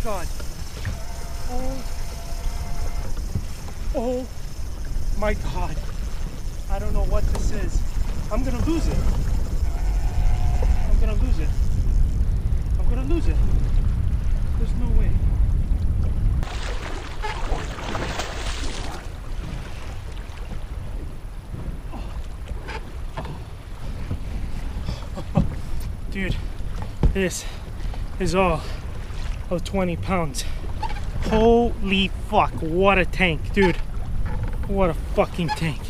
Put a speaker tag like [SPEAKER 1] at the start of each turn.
[SPEAKER 1] God. Oh my God. I don't know what this is. I'm gonna lose it. I'm gonna lose it. I'm gonna lose it. There's no way. Dude, this is all of 20 pounds. Holy fuck, what a tank, dude. What a fucking tank.